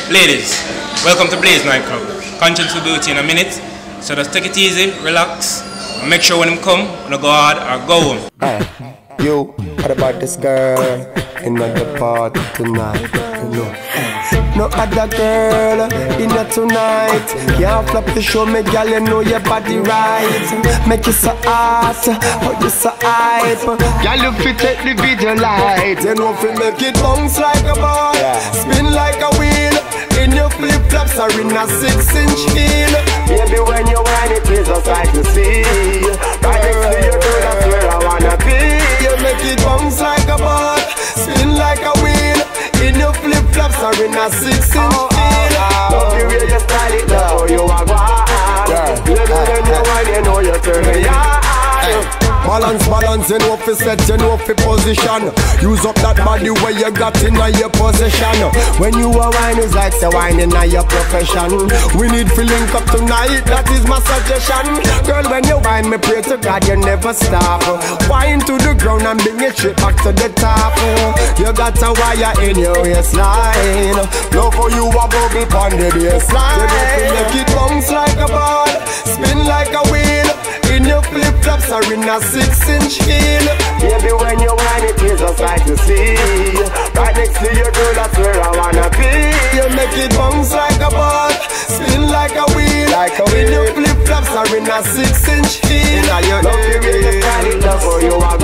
Ladies, welcome to Blaze Nightclub. Konshens will be with you in a minute, so just take it easy, relax, and make sure when them come, you go hard or go home. You, what about this girl in the party tonight? No other girl in there tonight. Can't flop to show me, girl, you know your body right. Make you so hot, oh you so hype. Girl, you fit take the video light. You know if you make it bounce like a ball, spin like a wheel. In your flip-flops or in a 6-inch heel. Baby, when you whine it is just like to see. Right next to your girl, that's where I wanna be. You make it bounce like a ball, spin like a wheel. In your flip-flops or in a 6-inch heel. Love the way you style it, love how you are wild. Baby, when you whine, you know you turn me on. Balance, you know fi set, you know fi position. Use up that body where you got in your possession. When you are wine, it's like say wine in your profession. We need to link up tonight, that is my suggestion. Girl, when you wine, me pray to God you never stop. Wine to the ground and bring it straight back to the top. You got a wire in your waistline. Love how you a bubble pon the baseline. You know fi make it bounce like a ball, spin like a wheel. In your flip-flops or in a 6-inch heel. Baby, when you whine it is just like to see. Right next to your girl, that's where I wanna be. You make it bounce like a ball, spin like a wheel. In your flip-flops or in a 6-inch heel. Love the way you style it, love how you are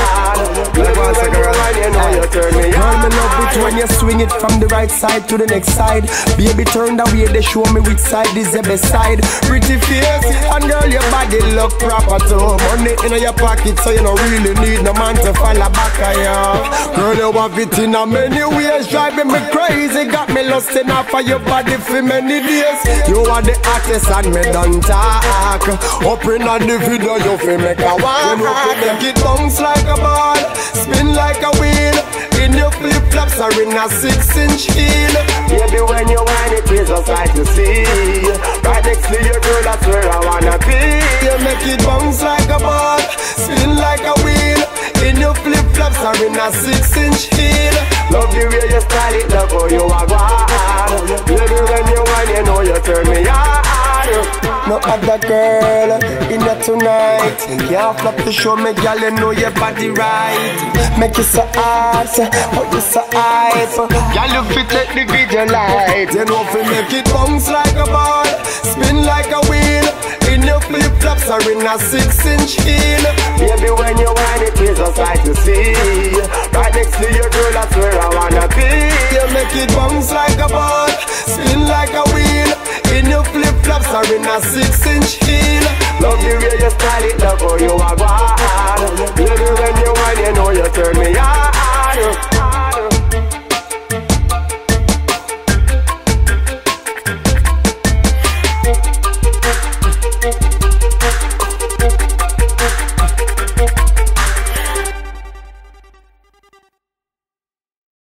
bad. Like once a girl and you know you turn me on. Girl, me love it when you swing it from the right side to the next side. Baby, turn the way they show me which side is the best side. Pretty face, and girl, your body look proper too. Money in your pocket, so you don't really need no man to follow back of you. Girl, you have it in a many ways, driving me crazy. Got me lost enough for your body for many days. You are the artist and me don't talk. Up in on the video, you feel make a walk. You know you make it bounce like a ball, spin like a wheel. In your flip-flops or in a 6-inch heel. Baby, when you whine it is just like to see. Right next to your girl, that's where I wanna be. You make it bounce like a ball, spin like a wheel. In your flip-flops or in a 6-inch heel. Love the way you style it, love how you are wild. Baby, when you whine, you know you turn me on. No other girl in there tonight. Can't flop to show me, girl, you know your body right. Make you so hot, oh you so hype. Girl, you fit take the video light. You know if you make it bounce like a ball, spin like a wheel. In your flip-flops or in a 6-inch heel. Baby, when you whine it is just like to see. Right next to your girl, that's where I wanna be. You make it bounce like a ball, spin like a wheel. In your flip-flops or in a 6-inch heel. Love the way you style it, love how you are wild. Baby, when you whine, you know you turn